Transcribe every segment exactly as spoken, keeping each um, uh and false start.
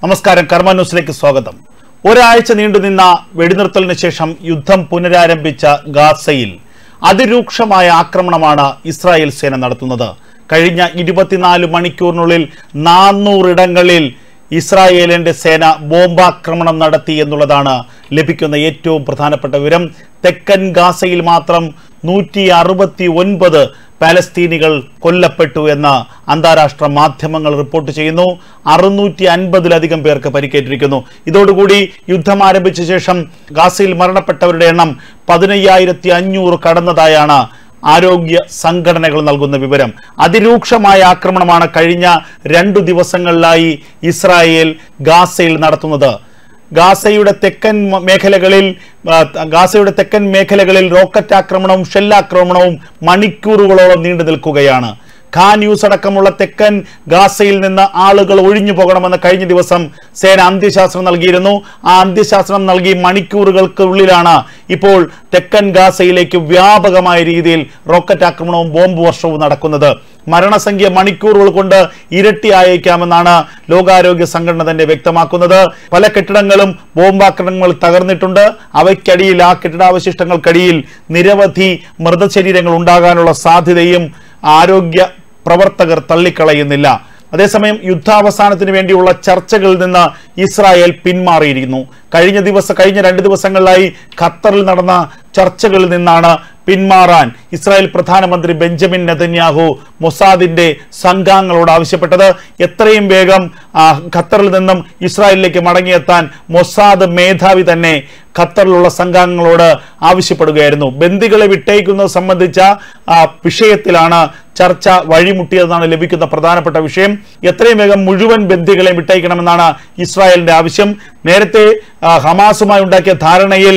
നമസ്കാരം. കർമ്മ ന്യൂസിലേക്ക് സ്വാഗതം. ഒരാഴ്ച നീണ്ടുനിന്ന വെടിനിർത്തലിന് ശേഷം യുദ്ധം പുനരാരംഭിച്ച ഗാസയിൽ അതിരൂക്ഷമായ ആക്രമണമാണ് ഇസ്രായേൽ സേന നടത്തുന്നത്. കഴിഞ്ഞ ഇരുപത്തിനാല് മണിക്കൂറിനുള്ളിൽ നാനൂറിടങ്ങളിൽ ഇസ്രായേലിന്റെ സേന ബോംബാക്രമണം നടത്തി എന്നുള്ളതാണ് ലഭിക്കുന്ന ഏറ്റവും പ്രധാനപ്പെട്ട വിവരം. തെക്കൻ ഗാസയിൽ മാത്രം നൂറ്റി അറുപത്തി ഒൻപത് പാലസ്തീനികൾ കൊല്ലപ്പെട്ടു എന്ന് അന്താരാഷ്ട്ര മാധ്യമങ്ങൾ റിപ്പോർട്ട് ചെയ്യുന്നു. അറുന്നൂറ്റി അൻപതിലധികം പേർക്ക് പരിക്കേറ്റിരിക്കുന്നു. ഇതോടുകൂടി യുദ്ധം ആരംഭിച്ച ശേഷം ഗാസയിൽ മരണപ്പെട്ടവരുടെ എണ്ണം പതിനയ്യായിരത്തി അഞ്ഞൂറ് കടന്നതായാണ് ആരോഗ്യ സംഘടനകൾ നൽകുന്ന വിവരം. അതിരൂക്ഷമായ ആക്രമണമാണ് കഴിഞ്ഞ രണ്ടു ദിവസങ്ങളിലായി ഇസ്രായേൽ ഗാസയിൽ നടത്തുന്നത്. ഗാസയുടെ തെക്കൻ മേഖലകളിൽ ഗാസയുടെ തെക്കൻ മേഖലകളിൽ റോക്കറ്റ് ആക്രമണവും ഷെല്ലാക്രമണവും മണിക്കൂറുകളോളം നീണ്ടു നിൽക്കുകയാണ്. ഖാൻ യൂസ് അടക്കമുള്ള തെക്കൻ ഗാസയിൽ നിന്ന് ആളുകൾ ഒഴിഞ്ഞു പോകണമെന്ന് കഴിഞ്ഞ ദിവസം സേന അന്ത്യശാസനം നൽകിയിരുന്നു. ആ അന്ത്യശാസനം നൽകി മണിക്കൂറുകൾക്കുള്ളിലാണ് ഇപ്പോൾ തെക്കൻ ഗാസയിലേക്ക് വ്യാപകമായ രീതിയിൽ റോക്കറ്റ് ആക്രമണവും ബോംബ് വർഷവും നടക്കുന്നത്. മരണസംഖ്യ മണിക്കൂറുകൾ കൊണ്ട് ഇരട്ടിയായേക്കാമെന്നാണ് ലോകാരോഗ്യ സംഘടന തന്നെ വ്യക്തമാക്കുന്നത്. പല കെട്ടിടങ്ങളും ബോംബാക്രമണങ്ങൾ തകർന്നിട്ടുണ്ട്. അവയ്ക്കടിയിൽ ആ കെട്ടിടാവശിഷ്ടങ്ങൾക്കടിയിൽ നിരവധി മൃതശരീരങ്ങൾ ഉണ്ടാകാനുള്ള സാധ്യതയും ആരോഗ്യ പ്രവർത്തകർ തള്ളിക്കളയുന്നില്ല. അതേസമയം യുദ്ധാവസാനത്തിന് വേണ്ടിയുള്ള ചർച്ചകളിൽ നിന്ന് ഇസ്രായേൽ പിന്മാറിയിരിക്കുന്നു. കഴിഞ്ഞ ദിവസം കഴിഞ്ഞ രണ്ട് ദിവസങ്ങളിലായി ഖത്തറിൽ നടന്ന ചർച്ചകളിൽ നിന്നാണ് പിന്മാറാൻ ഇസ്രായേൽ പ്രധാനമന്ത്രി ബെഞ്ചമിൻ നെതന്യാഹു മൊസാദിന്റെ സംഘാംഗങ്ങളോട് ആവശ്യപ്പെട്ടത്. എത്രയും വേഗം ഖത്തറിൽ നിന്നും ഇസ്രായേലിലേക്ക് മടങ്ങിയെത്താൻ മൊസാദ് മേധാവി തന്നെ ഖത്തറിലുള്ള സംഘാംഗങ്ങളോട് ആവശ്യപ്പെടുകയായിരുന്നു. ബന്ദികളെ വിട്ടയക്കുന്നത് സംബന്ധിച്ച വിഷയത്തിലാണ് ചർച്ച വഴിമുട്ടിയതെന്നാണ് ലഭിക്കുന്ന പ്രധാനപ്പെട്ട വിഷയം. എത്രയും വേഗം മുഴുവൻ ബന്ദികളെ വിട്ടയക്കണമെന്നാണ് ഇസ്രായേലിന്റെ ആവശ്യം. നേരത്തെ ഹമാസുമായി ഉണ്ടാക്കിയ ധാരണയിൽ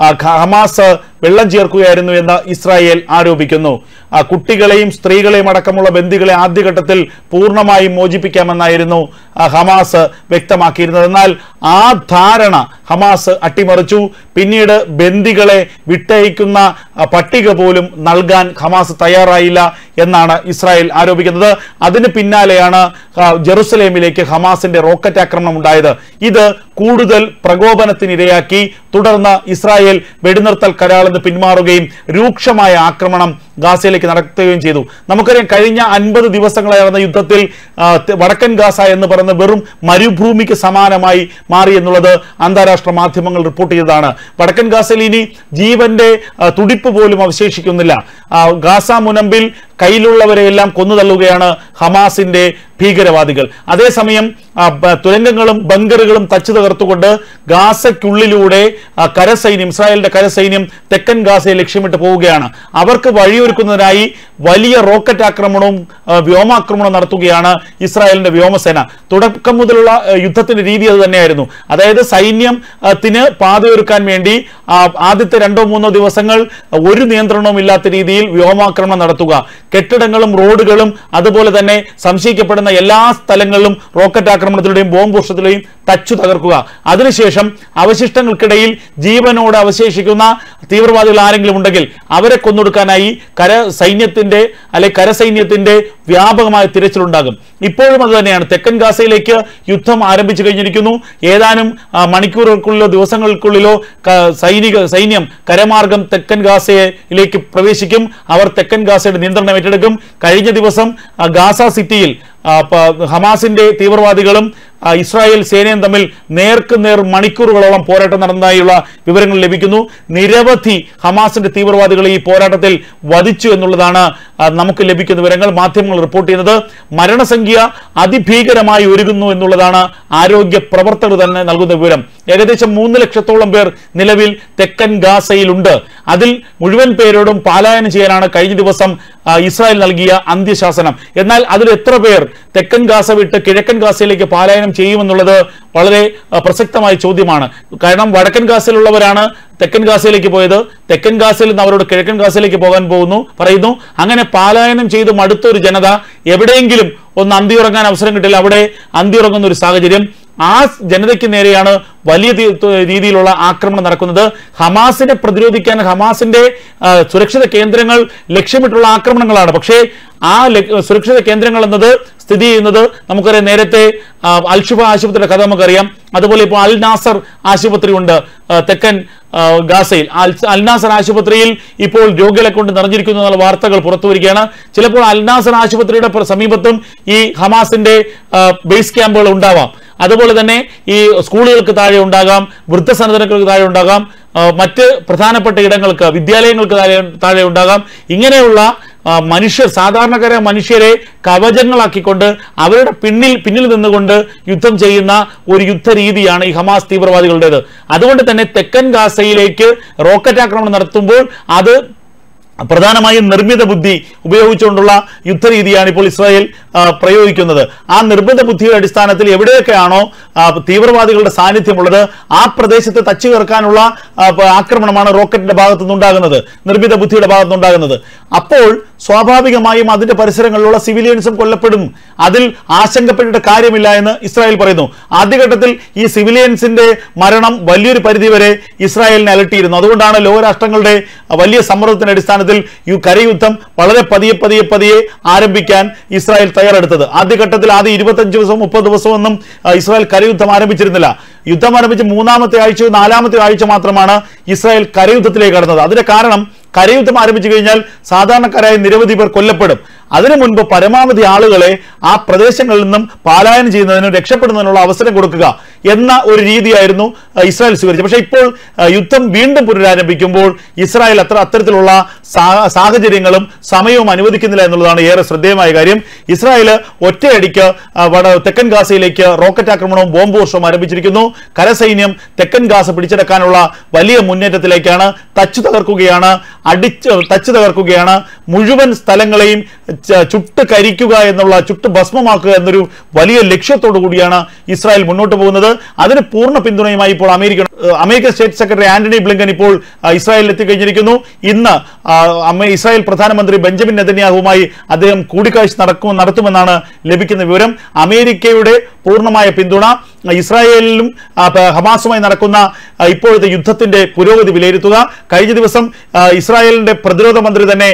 ഹമാസ് വെള്ളം ചേർക്കുകയായിരുന്നു എന്ന് ഇസ്രായേൽ ആരോപിക്കുന്നു. കുട്ടികളെയും സ്ത്രീകളെയും അടക്കമുള്ള ബന്ദികളെ ആദ്യഘട്ടത്തിൽ പൂർണ്ണമായും മോചിപ്പിക്കാമെന്നായിരുന്നു ഹമാസ് വ്യക്തമാക്കിയിരുന്നത്. എന്നാൽ ആ ധാരണ ഹമാസ് അട്ടിമറിച്ചു. പിന്നീട് ബന്ദികളെ വിട്ടയക്കുന്ന പട്ടിക പോലും നൽകാൻ ഹമാസ് തയ്യാറായില്ല എന്നാണ് ഇസ്രായേൽ ആരോപിക്കുന്നത്. അതിന് പിന്നാലെയാണ് ജെറുസലേമിലേക്ക് ഹമാസിന്റെ റോക്കറ്റ് ആക്രമണം ഉണ്ടായത്. ഇത് കൂടുതൽ പ്രകോപനത്തിനിരയാക്കി. തുടർന്ന് ഇസ്രായേൽ വെടിനിർത്തൽ കരാറിൽ നിന്ന് പിന്മാറുകയും രൂക്ഷമായ ആക്രമണം ഗാസയിലേക്ക് നടത്തുകയും ചെയ്തു. നമുക്കറിയാം, കഴിഞ്ഞ അൻപത് ദിവസങ്ങളായി നടന്ന യുദ്ധത്തിൽ വടക്കൻ ഗാസ എന്ന് പറയുന്ന വെറും മരുഭൂമിക്ക് സമാനമായി മാറി എന്നുള്ളത് അന്താരാഷ്ട്ര മാധ്യമങ്ങൾ റിപ്പോർട്ട് ചെയ്തതാണ്. വടക്കൻ ഗാസയിൽ ഇനി ജീവന്റെ തുടിപ്പ് പോലും അവശേഷിക്കുന്നില്ല. ഗാസ മുനമ്പിൽ കയ്യിലുള്ളവരെയെല്ലാം കൊന്നുതള്ളുകയാണ് ഹമാസിന്റെ ഭീകരവാദികൾ. അതേസമയം തുരങ്കങ്ങളും ബങ്കറുകളും തച്ചു തകർത്തുകൊണ്ട് ഗാസയ്ക്കുള്ളിലൂടെ കരസൈന്യം ഇസ്രായേലിന്റെ കരസൈന്യം തെക്കൻ ഗാസയെ ലക്ഷ്യമിട്ട് പോവുകയാണ്. അവർക്ക് വഴിയൊരുക്കുന്നതിനായി വലിയ റോക്കറ്റ് ആക്രമണവും വ്യോമാക്രമണവും നടത്തുകയാണ് ഇസ്രായേലിന്റെ വ്യോമസേന. തുടക്കം മുതലുള്ള യുദ്ധത്തിന്റെ രീതി അത് തന്നെയായിരുന്നു. അതായത് സൈന്യത്തിന് പാതയൊരുക്കാൻ വേണ്ടി ആദ്യത്തെ രണ്ടോ മൂന്നോ ദിവസങ്ങൾ ഒരു നിയന്ത്രണവും ഇല്ലാത്ത രീതിയിൽ വ്യോമാക്രമണം നടത്തുക. കെട്ടിടങ്ങളും റോഡുകളും അതുപോലെ തന്നെ സംശയിക്കപ്പെടുന്ന എല്ലാ സ്ഥലങ്ങളിലും റോക്കറ്റ് ആക്രമണത്തിലൂടെയും ബോംബ് വർഷത്തിലൂടെയും തച്ചു തകർക്കുക. അതിനുശേഷം അവശിഷ്ടങ്ങൾക്കിടയിൽ ജീവനോട് അവശേഷിക്കുന്ന തീവ്രവാദികൾ ആരെങ്കിലും ഉണ്ടെങ്കിൽ അവരെ കൊന്നൊടുക്കാനായി കര സൈന്യത്തിന്റെ അല്ലെ കരസൈന്യത്തിന്റെ വ്യാപകമായ തിരച്ചിലുണ്ടാകും. ഇപ്പോഴും അത് തന്നെയാണ്. തെക്കൻ ഗാസയിലേക്ക് യുദ്ധം ആരംഭിച്ചു കഴിഞ്ഞിരിക്കുന്നു. ഏതാനും മണിക്കൂറുകൾക്കുള്ളിലോ ദിവസങ്ങൾക്കുള്ളിലോ സൈനിക സൈന്യം കരമാർഗം തെക്കൻ ഗാസയിലേക്ക് പ്രവേശിക്കും. അവർ തെക്കൻ ഗാസയുടെ നിയന്ത്രണം ഏറ്റെടുക്കും. കഴിഞ്ഞ ദിവസം ഗാസ സിറ്റിയിൽ ഹമാസിന്റെ തീവ്രവാദികളും ഇസ്രായേൽ സേനയും തമ്മിൽ നേർക്ക് നേർ മണിക്കൂറുകളോളം പോരാട്ടം നടന്നതായുള്ള വിവരങ്ങൾ ലഭിക്കുന്നു. നിരവധി ഹമാസിന്റെ തീവ്രവാദികളെ ഈ പോരാട്ടത്തിൽ വധിച്ചു എന്നുള്ളതാണ് നമുക്ക് ലഭിക്കുന്ന വിവരങ്ങൾ. മാധ്യമങ്ങൾ റിപ്പോർട്ട് ചെയ്യുന്നത് മരണസംഖ്യ അതിഭീകരമായി ഒരുങ്ങുന്നു എന്നുള്ളതാണ് ആരോഗ്യ പ്രവർത്തകർ തന്നെ നൽകുന്ന വിവരം. ഏകദേശം മൂന്ന് ലക്ഷത്തോളം പേർ നിലവിൽ തെക്കൻ ഗാസയിലുണ്ട്. അതിൽ മുഴുവൻ പേരോടും പലായനം ചെയ്യാനാണ് കഴിഞ്ഞ ദിവസം ഇസ്രായേൽ നൽകിയ അന്ത്യശാസനം. എന്നാൽ അതിൽ എത്ര പേർ തെക്കൻ ഗാസ വിട്ട് കിഴക്കൻ ഗാസയിലേക്ക് പലായനം ചെയ്യുമെന്നുള്ളത് വളരെ പ്രസക്തമായ ചോദ്യമാണ്. കാരണം വടക്കൻ ഗാസയിലുള്ളവരാണ് തെക്കൻ ഗാസയിലേക്ക് പോയത്. തെക്കൻ ഗാസയിൽ നിന്ന് അവരോട് കിഴക്കൻ ഗാസയിലേക്ക് പോകാൻ പോകുന്നു പറയുന്നു. അങ്ങനെ പലായനം ചെയ്ത് മടുത്തൊരു ജനത എവിടെയെങ്കിലും ഒന്ന് അന്തിയുറങ്ങാൻ അവസരം കിട്ടില്ല, അവിടെ അന്തിയുറങ്ങുന്ന ഒരു സാഹചര്യം. ആ ജനതയ്ക്ക് നേരെയാണ് വലിയ രീതിയിലുള്ള ആക്രമണം നടക്കുന്നത്. ഹമാസിനെ പ്രതിരോധിക്കാൻ ഹമാസിന്റെ സുരക്ഷിത കേന്ദ്രങ്ങൾ ലക്ഷ്യമിട്ടുള്ള ആക്രമണങ്ങളാണ്. പക്ഷേ ആ സുരക്ഷിത കേന്ദ്രങ്ങൾ എന്നത് സ്ഥിതി ചെയ്യുന്നത് നമുക്കറിയാം. നേരത്തെ അൽഷുഫ ആശുപത്രിയുടെ കഥ നമുക്കറിയാം. അതുപോലെ ഇപ്പോൾ അൽ നാസർ ആശുപത്രി ഉണ്ട് തെക്കൻ ഗാസയിൽ. അൽ നാസർ ആശുപത്രിയിൽ ഇപ്പോൾ രോഗികളെ കൊണ്ട് നിറഞ്ഞിരിക്കുന്നു എന്നുള്ള വാർത്തകൾ പുറത്തു വരികയാണ്. ചിലപ്പോൾ അൽ നാസർ ആശുപത്രിയുടെ സമീപത്തും ഈ ഹമാസിന്റെ ബേസ് ക്യാമ്പുകൾ ഉണ്ടാവാം. അതുപോലെ തന്നെ ഈ സ്കൂളുകൾക്ക് താഴെ ഉണ്ടാകാം, വൃദ്ധസദനങ്ങൾക്ക് താഴെ ഉണ്ടാകാം, മറ്റ് പ്രധാനപ്പെട്ട ഇടങ്ങൾക്ക് വിദ്യാലയങ്ങൾക്ക് താഴെ താഴെ ഉണ്ടാകാം. ഇങ്ങനെയുള്ള മനുഷ്യർ സാധാരണക്കാരായ മനുഷ്യരെ കവചങ്ങളാക്കിക്കൊണ്ട് അവരുടെ പിന്നിൽ പിന്നിൽ നിന്നുകൊണ്ട് യുദ്ധം ചെയ്യുന്ന ഒരു യുദ്ധ രീതിയാണ് ഈ ഹമാസ് തീവ്രവാദികളുടേത്. അതുകൊണ്ട് തന്നെ തെക്കൻ ഗാസയിലേക്ക് റോക്കറ്റ് ആക്രമണം നടത്തുമ്പോൾ അത് പ്രധാനമായും നിർമ്മിത ബുദ്ധി ഉപയോഗിച്ചുകൊണ്ടുള്ള യുദ്ധരീതിയാണ് ഇപ്പോൾ ഇസ്രായേൽ പ്രയോഗിക്കുന്നത്. ആ നിർമ്മിത ബുദ്ധിയുടെ അടിസ്ഥാനത്തിൽ എവിടെയൊക്കെയാണോ തീവ്രവാദികളുടെ സാന്നിധ്യമുള്ളത് ആ പ്രദേശത്ത് തച്ചു കയർക്കാനുള്ള ആക്രമണമാണ് റോക്കറ്റിന്റെ ഭാഗത്തുനിന്നുണ്ടാകുന്നത്, നിർമ്മിത ബുദ്ധിയുടെ ഭാഗത്തുനിന്നുണ്ടാകുന്നത്. അപ്പോൾ സ്വാഭാവികമായും അതിന്റെ പരിസരങ്ങളിലുള്ള സിവിലിയൻസും കൊല്ലപ്പെടും. അതിൽ ആശങ്കപ്പെട്ടിട്ട് കാര്യമില്ല എന്ന് ഇസ്രായേൽ പറയുന്നു. ആദ്യഘട്ടത്തിൽ ഈ സിവിലിയൻസിന്റെ മരണം വലിയൊരു പരിധിവരെ ഇസ്രായേലിനെ അലട്ടിയിരുന്നു. അതുകൊണ്ടാണ് ലോകരാഷ്ട്രങ്ങളുടെ വലിയ സമ്മർദ്ദത്തിന്റെ അടിസ്ഥാനത്തിൽ കരയുദ്ധം വളരെ പതിയെ പതിയെ പതിയെ ആരംഭിക്കാൻ ഇസ്രായേൽ തയ്യാറെടുത്തത്. ആദ്യഘട്ടത്തിൽ ആദ്യം ഇരുപത്തഞ്ച് ദിവസവും മുപ്പത് ദിവസമൊന്നും ഇസ്രായേൽ കരയുദ്ധം ആരംഭിച്ചിരുന്നില്ല. യുദ്ധം ആരംഭിച്ച് മൂന്നാമത്തെ ആഴ്ചയോ നാലാമത്തെ ആഴ്ച മാത്രമാണ് ഇസ്രായേൽ കരയുദ്ധത്തിലേക്ക് കടന്നത്. അതിന്റെ കാരണം കരയുദ്ധം ആരംഭിച്ചു കഴിഞ്ഞാൽ സാധാരണക്കാരായ നിരവധി പേർ കൊല്ലപ്പെടും. അതിനു മുൻപ് പരമാവധി ആളുകളെ ആ പ്രദേശങ്ങളിൽ നിന്നും പലായനം ചെയ്യുന്നതിനും രക്ഷപ്പെടുന്നതിനുള്ള അവസരം കൊടുക്കുക എന്ന ഒരു രീതിയായിരുന്നു ഇസ്രായേൽ സ്വീകരിച്ചത്. പക്ഷേ ഇപ്പോൾ യുദ്ധം വീണ്ടും പുനരാരംഭിക്കുമ്പോൾ ഇസ്രായേൽ അത്ര അത്തരത്തിലുള്ള സാഹചര്യങ്ങളും സമയവും അനുവദിക്കുന്നില്ല എന്നുള്ളതാണ് ഏറെ ശ്രദ്ധേയമായ കാര്യം. ഇസ്രായേൽ ഒറ്റയടിക്ക് തെക്കൻ ഗാസയിലേക്ക് റോക്കറ്റ് ആക്രമണവും ബോംബ് വർഷവും ആരംഭിച്ചിരിക്കുന്നു. കരസൈന്യം തെക്കൻ ഗാസ പിടിച്ചെടുക്കാനുള്ള വലിയ മുന്നേറ്റത്തിലേക്കാണ്. തച്ചു തകർക്കുകയാണ്, അടിച്ച് തച്ചു തകർക്കുകയാണ്. മുഴുവൻ സ്ഥലങ്ങളെയും ചുട്ട് കരിക്കുക എന്നുള്ള, ചുട്ട് ഭസ്മമാക്കുക എന്നൊരു വലിയ ലക്ഷ്യത്തോടു കൂടിയാണ് ഇസ്രായേൽ മുന്നോട്ട് പോകുന്നത്. അതിന് പൂർണ്ണ പിന്തുണയുമായി ഇപ്പോൾ America American state secretary Antony Blinken ഇപ്പോൾ ഇസ്രായേലിൽ എത്തിക്കഴിഞ്ഞിരിക്കുന്നു. ഇന്ന് ഇസ്രായേൽ പ്രധാനമന്ത്രി ബെഞ്ചമിൻ നെതന്യാഹുവുമായി അദ്ദേഹം കൂടിക്കാഴ്ച നടക്കും നടത്തുമെന്നാണ് ലഭിക്കുന്ന വിവരം. അമേരിക്കയുടെ പൂർണ്ണമായ പിന്തുണ ഇസ്രായേലിലും ഹമാസുമായി നടക്കുന്ന ഇപ്പോഴത്തെ യുദ്ധത്തിന്റെ പുരോഗതി വിലയിരുത്തുക. കഴിഞ്ഞ ദിവസം ഇസ്രായേലിന്റെ പ്രതിരോധ മന്ത്രി തന്നെ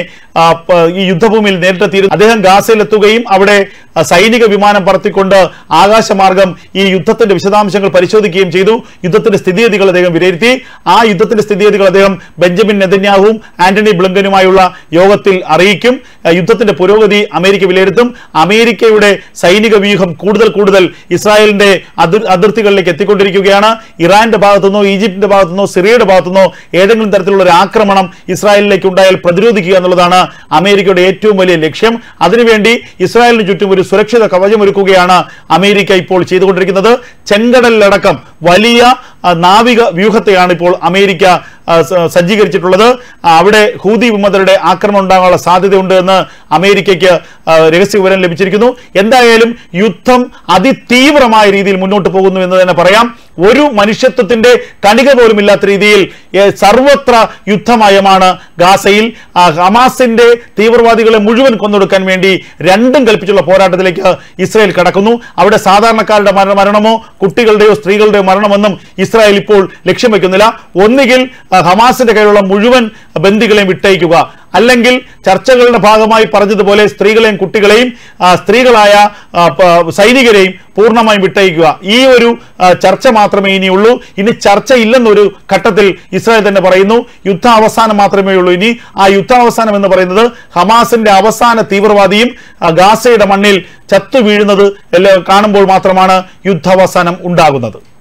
ഈ യുദ്ധഭൂമിയിൽ നേരിട്ടെത്തിയിരുന്നു. അദ്ദേഹം ഗാസയിലെത്തുകയും അവിടെ സൈനിക വിമാനം പറത്തിക്കൊണ്ട് ആകാശമാർഗം ഈ യുദ്ധത്തിന്റെ വിശദാംശങ്ങൾ പരിശോധിക്കുകയും ചെയ്തു. യുദ്ധത്തിന്റെ സ്ഥിതിഗതികൾ അദ്ദേഹം വിലയിരുത്തി. ആ യുദ്ധത്തിന്റെ സ്ഥിതിഗതികൾ അദ്ദേഹം ബെഞ്ചമിൻ നെതന്യാഹുവും ആന്റണി ബ്ലിങ്കനുമായുള്ള യോഗത്തിൽ അറിയിക്കും. യുദ്ധത്തിന്റെ പുരോഗതി അമേരിക്ക വിലയിരുത്തും. അമേരിക്കയുടെ സൈനിക വ്യൂഹം കൂടുതൽ കൂടുതൽ ഇസ്രായേലിന്റെ അതിർത്തികളിലേക്ക് എത്തിക്കൊണ്ടിരിക്കുകയാണ്. ഇറാന്റെ ഭാഗത്തുനിന്നോ ഈജിപ്തിന്റെ ഭാഗത്തുനിന്നോ സിറിയയുടെ ഭാഗത്തുനിന്നോ ഏതെങ്കിലും തരത്തിലുള്ള ഒരു ആക്രമണം ഇസ്രായേലിലേക്ക് ഉണ്ടായാൽ പ്രതിരോധിക്കുക എന്നുള്ളതാണ് അമേരിക്കയുടെ ഏറ്റവും വലിയ ലക്ഷ്യം. അതിനുവേണ്ടി ഇസ്രായേലിന് ചുറ്റും ഒരു സുരക്ഷിത കവചമൊരുക്കുകയാണ് അമേരിക്ക ഇപ്പോൾ ചെയ്തുകൊണ്ടിരിക്കുന്നത്. ചെങ്കടലിലടക്കം വലിയ നാവിക വ്യൂഹത്തെയാണ് ഇപ്പോൾ അമേരിക്ക സജ്ജീകരിച്ചിട്ടുള്ളത്. അവിടെ ഹൂതി വിമതരുടെ ആക്രമണം ഉണ്ടാകാനുള്ള സാധ്യതയുണ്ട് എന്ന് അമേരിക്കയ്ക്ക് രഹസ്യ വിവരം ലഭിച്ചിരിക്കുന്നു. എന്തായാലും യുദ്ധം അതിതീവ്രമായ രീതിയിൽ മുന്നോട്ട് പോകുന്നു എന്ന് തന്നെ പറയാം. ഒരു മനുഷ്യത്വത്തിന്റെ കണിക പോലും ഇല്ലാത്ത രീതിയിൽ സർവത്ര യുദ്ധമയമാണ് ഗാസയിൽ. ഹമാസിന്റെ തീവ്രവാദികളെ മുഴുവൻ കൊന്നൊടുക്കാൻ വേണ്ടി രണ്ടും കൽപ്പിച്ചുള്ള പോരാട്ടത്തിലേക്ക് ഇസ്രായേൽ കടക്കുന്നു. അവിടെ സാധാരണക്കാരുടെ മരണമോ കുട്ടികളുടെയോ സ്ത്രീകളുടെയോ മരണമെന്നും ഇസ്രായേൽ ഇപ്പോൾ ലക്ഷ്യം വെക്കുന്നില്ല. ഒന്നുകിൽ ഹമാസിന്റെ കയ്യിലുള്ള മുഴുവൻ ബന്ദികളെയും വിട്ടയക്കുക, അല്ലെങ്കിൽ ചർച്ചകളുടെ ഭാഗമായി പറഞ്ഞതുപോലെ സ്ത്രീകളെയും കുട്ടികളെയും സ്ത്രീകളായ സൈനികരെയും പൂർണ്ണമായും വിട്ടയക്കുക. ഈ ഒരു ചർച്ച മാത്രമേ ഇനിയുള്ളൂ. ഇനി ചർച്ച ഇല്ലെന്നൊരു ഘട്ടത്തിൽ ഇസ്രായേൽ തന്നെ പറയുന്നു. യുദ്ധ അവസാനം മാത്രമേ ഉള്ളൂ. ഇനി ആ യുദ്ധാവസാനം എന്ന് പറയുന്നത് ഹമാസിന്റെ അവസാന തീവ്രവാദിയും ഗാസയുടെ മണ്ണിൽ ചത്തു വീഴുന്നത് എല്ലാം കാണുമ്പോൾ മാത്രമാണ് യുദ്ധാവസാനം ഉണ്ടാകുന്നത്.